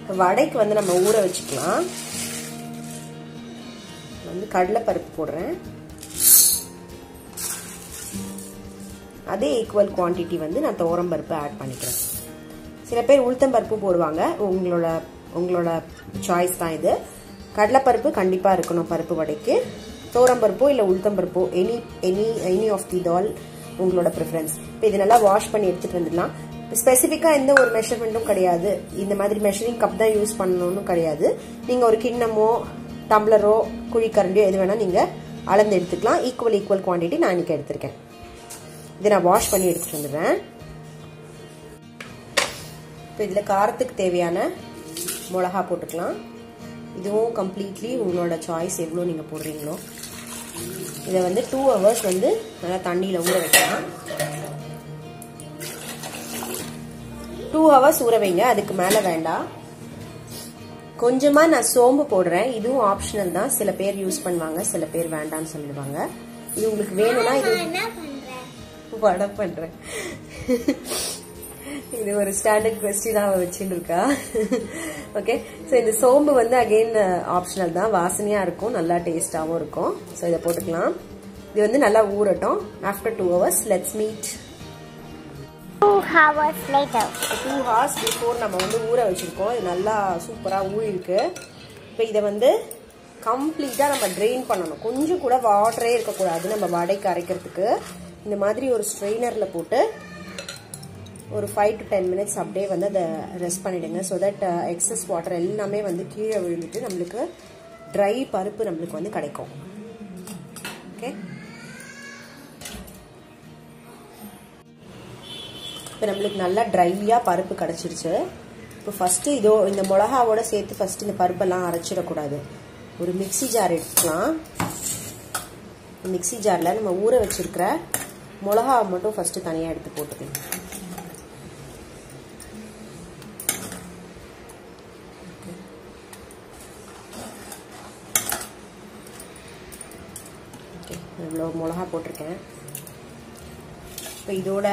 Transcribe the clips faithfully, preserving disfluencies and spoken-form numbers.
வடைக்கு வந்து நம்ம ஊற வச்சுக்கலாம். வந்து கடலை பருப்பு போடுறேன். அதே ஈக்குவல் குவான்டிட்டி வந்து நான் துவரம் பருப்பு ஆட் பண்ணிக்கிறேன். சில பேர் உளுத்தம் பருப்பு போடுவாங்க, உங்களோட உங்களோட சாய்ஸ் தான் இது. கடலைப்பருப்பு கண்டிப்பாக இருக்கணும் பருப்பு வடைக்கு. துவரம் பருப்போ இல்லை உளுத்தம் பருப்போ any any any of the dal உங்களோட ப்ரிஃபரன்ஸ். இப்போ இது நல்லா வாஷ் பண்ணி எடுத்துகிட்டு வந்துடலாம். ஸ்பெசிஃபிக்காக எந்த ஒரு மெஷர்மெண்ட்டும் கிடையாது. இந்த மாதிரி மெஷரிங் கப் தான் யூஸ் பண்ணணும்னு கிடையாது. நீங்கள் ஒரு கிண்ணமோ டம்ளரோ குழிக்கரண்டியோ எது வேணால் நீங்கள் அளந்து எடுத்துக்கலாம். ஈக்குவல் ஈக்குவல் குவான்டிட்டி நான் இன்னைக்கு எடுத்திருக்கேன். இதை நான் வாஷ் பண்ணி எடுத்துகிட்டு வந்துடுறேன். இப்போ இதில் காரத்துக்கு தேவையான மிளகா போட்டுக்கலாம். இதுவும் கம்ப்ளீட்லி உங்களோட சாய்ஸ், எவ்வளோ நீங்கள் போடுறீங்களோ. இதை வந்து டூ ஹவர்ஸ் வந்து நல்லா தண்ணியில் ஊற வைக்கலாம். டூ ஹவர்ஸ் ஊற வைங்க, அதுக்கு மேலே வேண்டாம். கொஞ்சமாக நான் சோம்பு போடுறேன். இதுவும் ஆப்ஷனல் தான். சில பேர் யூஸ் பண்ணுவாங்க, சில பேர் வேண்டாம்னு சொல்லிடுவாங்க. இது உங்களுக்கு வேணும்னா இது வடை பண்றேன். இது ஒரு ஸ்டாண்டர்ட் கொஸ்டினாக வச்சுட்டு இருக்கா. ஓகே, ஸோ இந்த சோம்பு வந்து அகெயின் ஆப்ஷனல் தான். வாசனையா இருக்கும், நல்லா டேஸ்டாகவும் இருக்கும். ஸோ இதை போட்டுக்கலாம். இது வந்து நல்லா ஊறட்டும். After two hours let's meet. Two hours later. Two hours before நம்ம வந்து ஊற வச்சிருக்கோம். இது நல்லா சூப்பராக ஊறிருக்கு. இப்போ இதை வந்து கம்ப்ளீட்டாக நம்ம ட்ரெயின் பண்ணணும். கொஞ்சம் கூட வாட்டரே இருக்கக்கூடாது. நம்ம வடைக்கு அரைக்கிறதுக்கு இந்த மாதிரி ஒரு ஸ்ட்ரெயினரில் போட்டு ஒரு ஃபைவ் டு டென் மினிட்ஸ் அப்படியே வந்து அதை ரெஸ்ட் பண்ணிடுங்க. ஸோ தட் எக்ஸஸ் வாட்டர் எல்லாமே வந்து கீழே விழுந்துட்டு நம்மளுக்கு ட்ரை பருப்பு நம்மளுக்கு வந்து கிடைக்கும். ஓகே, இப்போ நம்மளுக்கு நல்லா ட்ரையாக பருப்பு கிடச்சிருச்சு. இப்போ ஃபஸ்ட்டு இதோ இந்த மிளகாவோட சேர்த்து ஃபஸ்ட்டு இந்த பருப்பெல்லாம் அரைச்சிடக்கூடாது. ஒரு மிக்சி ஜார் எடுத்துக்கலாம். மிக்சி ஜாரில் நம்ம ஊற வச்சிருக்கிற மிளகாவை மட்டும் ஃபஸ்ட்டு தனியாக எடுத்து போட்டுக்கலாம். ஓகே, இவ்வளோ மிளகா போட்டிருக்கேன். இப்போ இதோட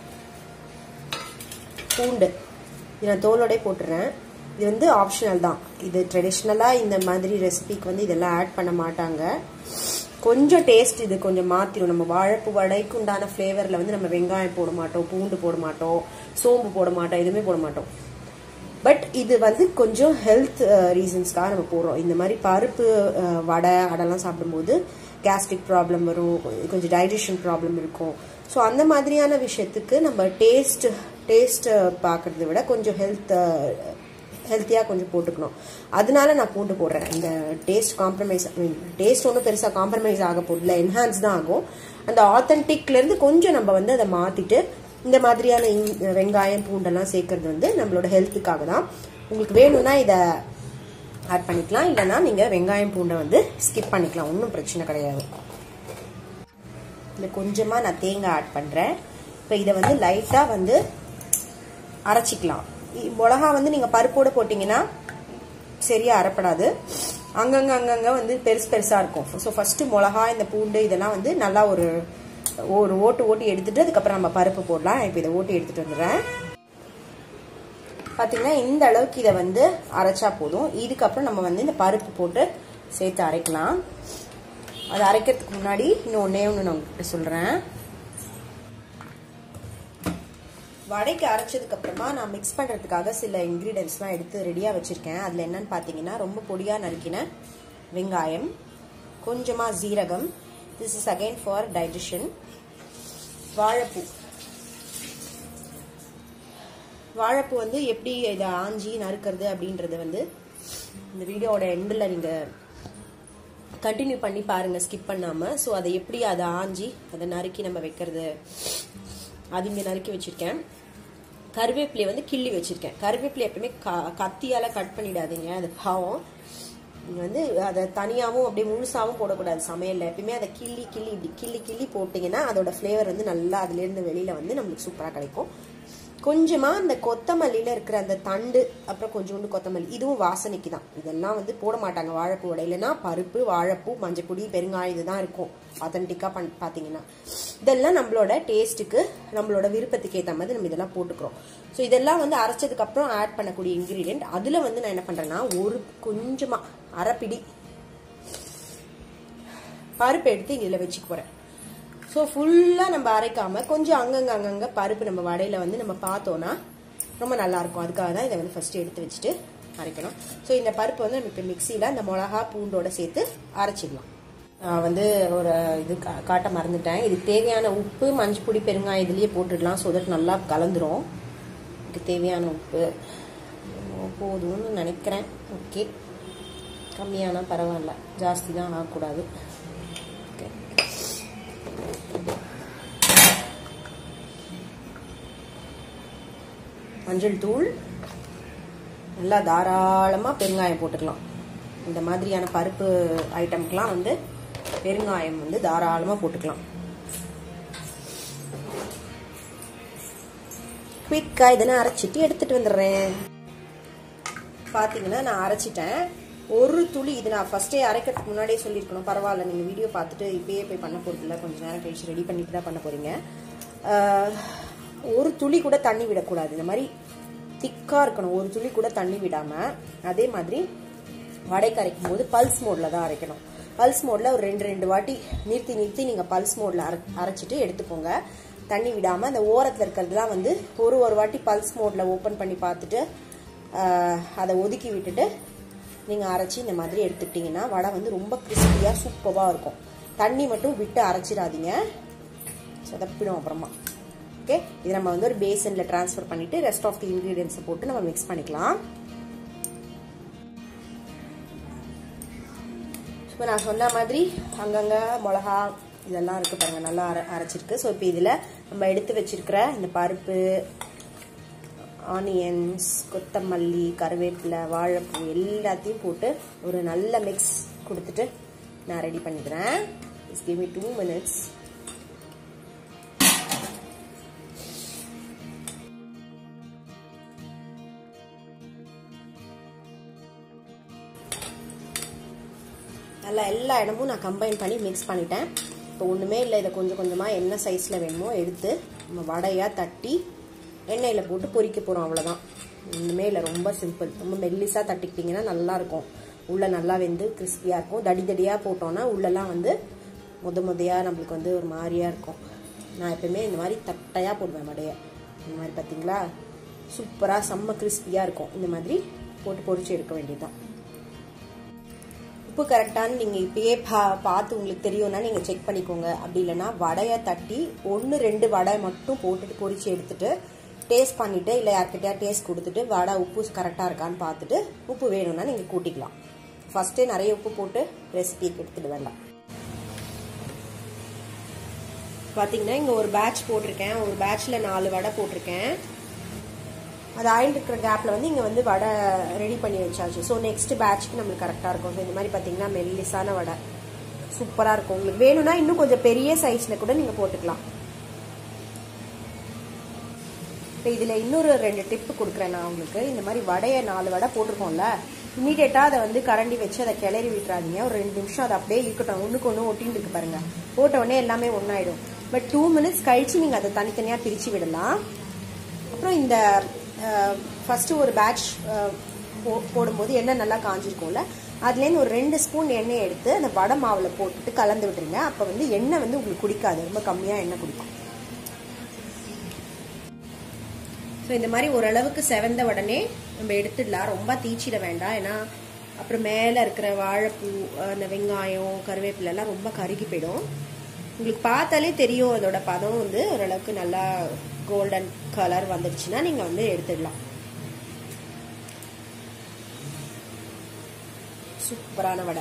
பூண்டு இது நான் தோலோடே போட்டுறேன். இது வந்து ஆப்ஷனல் தான். இது ட்ரெடிஷ்னலாக இந்த மாதிரி ரெசிபிக்கு வந்து இதெல்லாம் ஆட் பண்ண மாட்டாங்க. கொஞ்சம் டேஸ்ட் இது கொஞ்சம் மாற்றிடும். நம்ம வாழைப்பூ வடைக்கு உண்டான ஃப்ளேவரில் வந்து நம்ம வெங்காயம் போட மாட்டோம், பூண்டு போட மாட்டோம், சோம்பு போட மாட்டோம், எதுவுமே போட மாட்டோம். பட் இது வந்து கொஞ்சம் ஹெல்த் ரீசன்ஸ்க்காக நம்ம போடுறோம். இந்த மாதிரி பருப்பு வடை அடெல்லாம் சாப்பிடும்போது கேஸ்ட்ரிக் ப்ராப்ளம் வரும், கொஞ்சம் டைஜஷன் ப்ராப்ளம் இருக்கும். ஸோ அந்த மாதிரியான விஷயத்துக்கு நம்ம டேஸ்ட் டேஸ்ட் பார்க்கறத விட கொஞ்சம் ஹெல்த் ஹெல்த்தியாக கொஞ்சம் போட்டுக்கணும். அதனால நான் பூண்டு போடுறேன். இந்த டேஸ்ட் காம்ப்ரமைஸ் மீன் டேஸ்ட் ஒன்றும் பெருசாக காம்ப்ரமைஸ் ஆக போடல, என்ஹான்ஸ் தான் ஆகும். அந்த ஆத்தென்டிக்லேருந்து கொஞ்சம் நம்ம வந்து அதை மாற்றிட்டு இந்த மாதிரியான வெங்காயம் பூண்டெல்லாம் சேர்க்கறது வந்து நம்மளோட ஹெல்த்துக்காக தான். உங்களுக்கு வேணும்னா இதை ஆட் பண்ணிக்கலாம், இல்லைன்னா நீங்கள் வெங்காயம் பூண்டை வந்து ஸ்கிப் பண்ணிக்கலாம், ஒன்றும் பிரச்சனை கிடையாது. இல்லை கொஞ்சமாக நான் தேங்காய் ஆட் பண்ணுறேன். இப்போ இதை வந்து லைட்டாக வந்து அரைச்சிக்கலாம். மிளகா வந்து நீங்கள் பருப்போடு போட்டிங்கன்னா சரியாக அரைப்படாது, அங்கங்கே அங்கங்கே வந்து பெருசு பெருசாக இருக்கும். ஸோ ஃபஸ்ட்டு மிளகா இந்த பூண்டு இதெல்லாம் வந்து நல்லா ஒரு ஒரு ஓட்டு ஓட்டி எடுத்துகிட்டு அதுக்கப்புறம் நம்ம பருப்பு போடலாம். இப்போ இதை ஓட்டி எடுத்துகிட்டு வந்துடுறேன். பார்த்தீங்கன்னா இந்த அளவுக்கு இதை வந்து அரைச்சா போதும். இதுக்கப்புறம் நம்ம வந்து இந்த பருப்பு போட்டு சேர்த்து அரைக்கலாம். அது அரைக்கிறதுக்கு முன்னாடி இன்னும் ஒன்றே ஒன்று நான் உங்கள்கிட்ட சொல்கிறேன். வடைக்கு அரைச்சதுக்கு அப்புறமா நான் மிக்ஸ் பண்ணுறதுக்காக சில இன்க்ரீடியன்ஸ்லாம் எடுத்து ரெடியாக வச்சுருக்கேன். அதில் என்னன்னு பார்த்தீங்கன்னா ரொம்ப பொடியாக நறுக்கின வெங்காயம், கொஞ்சமாக ஜீரகம், this is again for digestion, வாழைப்பூ. வாழைப்பூ வந்து எப்படி இதை ஆஞ்சி நறுக்கிறது அப்படின்றது வந்து இந்த வீடியோவோட எண்டில் நீங்கள் கண்டினியூ பண்ணி பாருங்கள், ஸ்கிப் பண்ணாமல். ஸோ அதை எப்படி அதை ஆஞ்சி அதை நறுக்கி நம்ம வைக்கிறது அது இங்கே நறுக்கி வச்சுருக்கேன். கருவேப்பிலையை வந்து கிள்ளி வச்சுருக்கேன். கருவேப்பிலை எப்பவுமே க கத்தியால் கட் பண்ணிடாதீங்க, அது பாவம். நீங்கள் வந்து அதை தனியாகவும் அப்படியே முழுசாகவும் போடக்கூடாது சமையலில். எப்பயுமே அதை கிள்ளி கிள்ளி இப்படி கிள்ளி கிள்ளி போட்டிங்கன்னா அதோட ஃப்ளேவர் வந்து நல்லா அதுலேருந்து வெளியில் வந்து நம்மளுக்கு சூப்பராக கிடைக்கும். கொஞ்சமாக இந்த கொத்தமல்லியில் இருக்கிற அந்த தண்டு, அப்புறம் கொஞ்சோண்டு கொத்தமல்லி, இதுவும் வாசனைக்கு தான். இதெல்லாம் வந்து போட மாட்டாங்க வாழைப்பூ வடை. இல்லைன்னா பருப்பு, வாழைப்பூ, மஞ்சப்பொடி, பெருங்காயம் இதுதான் இருக்கும் ஆத்தென்டிக்காக பண் பார்த்தீங்கன்னா. இதெல்லாம் நம்மளோட டேஸ்ட்டுக்கு, நம்மளோட விருப்பத்துக்கு ஏற்ற மாதிரி நம்ம இதெல்லாம் போட்டுக்கிறோம். ஸோ இதெல்லாம் வந்து அரைச்சதுக்கப்புறம் ஆட் பண்ணக்கூடிய இன்க்ரீடியன்ட். அதில் வந்து நான் என்ன பண்ணுறேன்னா ஒரு கொஞ்சமாக அரைப்பிடி பருப்பு எடுத்து இதில் வச்சுக்க போகிறேன். ஸோ ஃபுல்லாக நம்ம அரைக்காமல் கொஞ்சம் அங்கங்கே அங்கங்கே பருப்பு நம்ம வடையில் வந்து நம்ம பார்த்தோன்னா ரொம்ப நல்லாயிருக்கும். அதுக்காக தான் இதை வந்து ஃபஸ்ட்டு எடுத்து வச்சுட்டு அரைக்கணும். ஸோ இந்த பருப்பு வந்து நம்ம இப்போ மிக்சியில் இந்த மிளகா பூண்டோட சேர்த்து அரைச்சிடலாம். வந்து ஒரு இது காட்ட மறந்துட்டேன். இதுக்கு தேவையான உப்பு, மஞ்சள் பொடி, பெருங்காயம் இதுலேயே போட்டுடலாம். ஸோ தட் நல்லா கலந்துரும். இதுக்கு தேவையான உப்பு போதும்னு நினைக்கிறேன். ஓகே, கம்மியானா பரவாயில்ல, ஜாஸ்தி தான் ஆகக்கூடாது. ஓகே, மஞ்சள் தூள், நல்லா தாராளமாக பெருங்காயம் போட்டுக்கலாம். இந்த மாதிரியான பருப்பு ஐட்டம்க்கெலாம் வந்து பெருங்காயம் வந்து தாராளமாக போட்டுக்கலாம். குயிக்காக இதை நான் அரைச்சிட்டு எடுத்துகிட்டு வந்துடுறேன். பார்த்தீங்கன்னா நான் அரைச்சிட்டேன். ஒரு துளி இது நான் ஃபஸ்ட்டே அரைக்கிறதுக்கு முன்னாடியே சொல்லியிருக்கணும். பரவாயில்ல, நீங்கள் வீடியோ பார்த்துட்டு இப்பயே போய் பண்ண போகிறதில்ல, கொஞ்சம் நேரம் கழிச்சு ரெடி பண்ணிட்டு தான் பண்ண போகிறீங்க. ஒரு துளி கூட தண்ணி விடக்கூடாது. இந்த மாதிரி திக்காக இருக்கணும், ஒரு துளி கூட தண்ணி விடாமல். அதே மாதிரி வடைக்கு அரைக்கும் போது பல்ஸ் மோடில் தான் அரைக்கணும். பல்ஸ் மோடில் ஒரு ரெண்டு ரெண்டு வாட்டி நிறுத்தி நிறுத்தி நீங்கள் பல்ஸ் மோடில் அரை அரைச்சிட்டு எடுத்துக்கோங்க, தண்ணி விடாமல். அந்த ஓரத்தில் இருக்கிறதுலாம் வந்து ஒரு ஒரு வாட்டி பல்ஸ் மோடில் ஓப்பன் பண்ணி பார்த்துட்டு அதை ஒதுக்கி விட்டுட்டு நீங்கள் அரைச்சி இந்த மாதிரி எடுத்துக்கிட்டிங்கன்னா வடை வந்து ரொம்ப கிறிஸ்பியாக சூப்பராக இருக்கும். தண்ணி மட்டும் விட்டு அரைச்சிடாதீங்க, சொதப்பிடும் அப்புறமா. ஓகே, இது நம்ம வந்து ஒரு பேசனில் ட்ரான்ஸ்ஃபர் பண்ணிவிட்டு ரெஸ்ட் ஆஃப் தி இன்க்ரீடியன்ஸை போட்டு நம்ம மிக்ஸ் பண்ணிக்கலாம். இப்போ நான் சொன்ன மாதிரி அங்கங்கே மிளகா இதெல்லாம் இருக்குது பாருங்கள், நல்லா அரை அரைச்சிருக்கு. ஸோ இப்போ இதில் நம்ம எடுத்து வச்சிருக்கிற இந்த பருப்பு, ஆனியன்ஸ், கொத்தமல்லி, கருவேப்பிலை, வாழைப்பூ எல்லாத்தையும் போட்டு ஒரு நல்ல மிக்ஸ் கொடுத்துட்டு நான் ரெடி பண்ணிக்கிறேன். It's give me two minutes. நல்லா எல்லா இடமும் நான் கம்பைன் பண்ணி மிக்ஸ் பண்ணிட்டேன். இப்போ ஒன்றுமே இல்லை, இதை கொஞ்சம் கொஞ்சமாக என்ன சைஸில் வேணுமோ எடுத்து நம்ம வடையாக தட்டி எண்ணெயில் போட்டு பொரிக்க போகிறோம். அவ்வளோதான், ஒன்றுமே இல்லை, ரொம்ப சிம்பிள். ரொம்ப மெல்லிஸாக தட்டிக்கிட்டிங்கன்னா நல்லாயிருக்கும். உள்ளே நல்லா வெந்து கிறிஸ்பியாக இருக்கும். தடி தடியாக போட்டோன்னா உள்ளெல்லாம் வந்து முத முதையாக நம்மளுக்கு வந்து ஒரு மாதிரியாக இருக்கும். நான் எப்பவுமே இந்த மாதிரி தட்டையாக போடுவேன் வடையை. இந்த மாதிரி பார்த்தீங்களா, சூப்பராக செம்ம கிறிஸ்பியாக இருக்கும். இந்த மாதிரி போட்டு பொரிச்சு எடுக்க வேண்டியதுதான். உப்பு கரெக்டானு நீங்கள் இப்பயே பா பார்த்து உங்களுக்கு தெரியும்னா நீங்கள் செக் பண்ணிக்கோங்க. அப்படி இல்லைன்னா வடையை தட்டி ஒன்று ரெண்டு வடை மட்டும் போட்டுட்டு பொரிச்சு எடுத்துட்டு டேஸ்ட் பண்ணிவிட்டு, இல்லை யார்கிட்டயா டேஸ்ட் கொடுத்துட்டு வடை உப்பு கரெக்டாக இருக்கான்னு பார்த்துட்டு உப்பு வேணும்னா நீங்கள் கூட்டிக்கலாம். ஃபஸ்ட்டே நிறைய உப்பு போட்டு ரெசிபிக்கு எடுத்துகிட்டு வேண்டாம். பார்த்தீங்கன்னா இங்கே ஒரு பேட்ச் போட்டிருக்கேன், ஒரு பேட்சில் நாலு வடை போட்டிருக்கேன். அது ஆயில் இருக்கிற கேப்பில் வந்து இங்கே வந்து வடை ரெடி பண்ணி வச்சாச்சு. ஸோ நெக்ஸ்ட் பேட்ச்க்கு நம்மளுக்கு கரெக்டாக இருக்கும். ஸோ இந்த மாதிரி பார்த்தீங்கன்னா மெல்லிசான வடை சூப்பராக இருக்கும். உங்களுக்கு வேணும்னா இன்னும் கொஞ்சம் பெரிய சைஸில் கூட நீங்கள் போட்டுக்கலாம். இப்போ இதில் இன்னொரு ரெண்டு டிப்பு கொடுக்குறேன் நான் உங்களுக்கு. இந்த மாதிரி வடையை நாலு வடை போட்டிருக்கோம்ல, இமீடியட்டாக அதை வந்து கரண்டி வச்சு அதை கிளறி விட்டுறாதீங்க. ஒரு ரெண்டு நிமிஷம் அதை அப்படியே இருக்கட்டும். ஒன்றுக்கு ஒன்று ஒட்டின்னு இருக்கு பாருங்கள், போட்ட உடனே எல்லாமே ஒன்றாயிடும். பட் டூ மினிட்ஸ் கழித்து நீங்கள் அதை தனித்தனியாக பிரித்து விடலாம். அப்புறம் இந்த ஃபஸ்ட்டு ஒரு பேட்ச் போ போடும்போது எண்ணெய் நல்லா காஞ்சிருக்கும்ல, அதுலேருந்து ஒரு ரெண்டு ஸ்பூன் எண்ணெய் எடுத்து அந்த வடை மாவில் போட்டுட்டு கலந்து விட்டுருங்க. அப்போ வந்து எண்ணெய் வந்து உங்களுக்கு குடிக்காது, ரொம்ப கம்மியாக எண்ணெய் குடிக்கும். ஸோ இந்த மாதிரி ஓரளவுக்கு செவந்த உடனே நம்ம எடுத்துடலாம். ரொம்ப தீச்சிட வேண்டாம், ஏன்னா அப்புறம் மேலே இருக்கிற வாழைப்பூ, அந்த வெங்காயம், கருவேப்பிலெல்லாம் ரொம்ப கருகி போயிடும். உங்களுக்கு பார்த்தாலே தெரியும் அதோட பதம் வந்து ஓரளவுக்கு நல்லா கோல்டன் கலர் வந்துடுச்சுன்னா நீங்கள் வந்து எடுத்துடலாம். சூப்பரான வடை.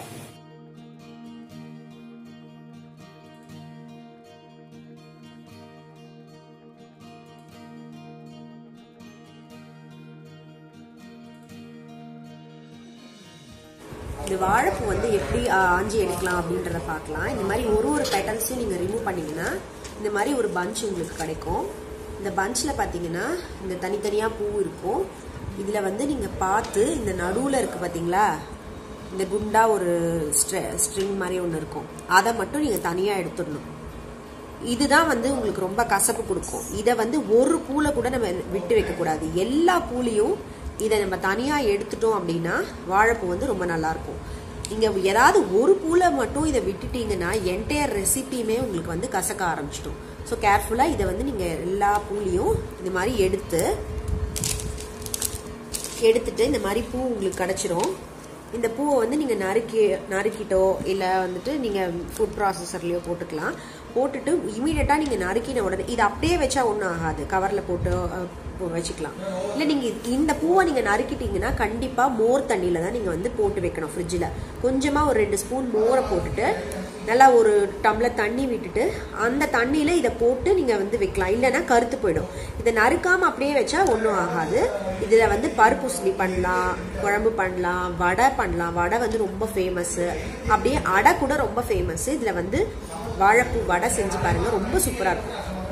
இந்த வாழைப்பூ வந்து எப்படி ஆஞ்சி எடுக்கலாம் அப்படின்றத பார்க்கலாம். இந்த மாதிரி ஒரு ஒரு பேட்டர்ன்ஸையும் நீங்கள் ரிமூவ் பண்ணிங்கன்னா இந்த மாதிரி ஒரு பஞ்ச் உங்களுக்கு கிடைக்கும். இந்த பஞ்சில் பார்த்தீங்கன்னா இந்த தனித்தனியாக பூ இருக்கும். இதில் வந்து நீங்கள் பார்த்து இந்த நடுவில் இருக்குது பார்த்தீங்களா, இந்த குண்டா ஒரு ஸ்ட்ரிங் மாதிரி ஒன்று இருக்கும், அதை மட்டும் நீங்கள் தனியாக எடுத்துடணும். இதுதான் வந்து உங்களுக்கு ரொம்ப கசப்பு கொடுக்கும். இதை வந்து ஒரு பூல கூட நம்ம விட்டு வைக்கக்கூடாது. எல்லா பூலையும் இதை நம்ம தனியாக எடுத்துட்டோம் அப்படின்னா வாழைப்பூ வந்து ரொம்ப நல்லாயிருக்கும். நீங்கள் ஏதாவது ஒரு பூல மட்டும் இதை விட்டுட்டீங்கன்னா என்டையர் ரெசிபியுமே உங்களுக்கு வந்து கசக்க ஆரம்பிச்சிடும். ஸோ கேர்ஃபுல்லாக இதை வந்து நீங்கள் எல்லா பூலையும் இந்த மாதிரி எடுத்து எடுத்துட்டு இந்த மாதிரி பூ உங்களுக்கு கிடச்சிரும். இந்த பூவை வந்து நீங்கள் நறுக்கி நறுக்கிட்டோ இல்லை வந்துட்டு நீங்கள் ஃபுட் ப்ராசஸர்லேயோ போட்டுக்கலாம். போட்டுட்டு இமீடியட்டாக நீங்கள் நறுக்கின உடனே இதை அப்படியே வச்சா ஒன்றும் ஆகாது, கவரில் போட்டு வச்சுக்கலாம். இல்லை நீங்கள் இந்த பூவை நீங்கள் நறுக்கிட்டீங்கன்னா கண்டிப்பாக மோர் தண்ணியில் தான் நீங்கள் வந்து போட்டு வைக்கணும். ஃப்ரிட்ஜில் கொஞ்சமாக ஒரு ரெண்டு ஸ்பூன் மோரை போட்டுட்டு நல்லா ஒரு டம்ளர் தண்ணி விட்டுட்டு அந்த தண்ணியில் இதை போட்டு நீங்கள் வந்து வைக்கலாம். இல்லைன்னா கருத்து போயிடும். இதை நறுக்காமல் அப்படியே வச்சா ஒன்றும் ஆகாது. இதில் வந்து பருப்பு உசிலி பண்ணலாம், குழம்பு பண்ணலாம், வடை பண்ணலாம். வடை வந்து ரொம்ப ஃபேமஸ்ஸு. அப்படியே அடை கூட ரொம்ப ஃபேமஸ்ஸு. இதில் வந்து வாழைப்பூ வடை செஞ்சு பாருங்கள், ரொம்ப சூப்பராக இருக்கும்.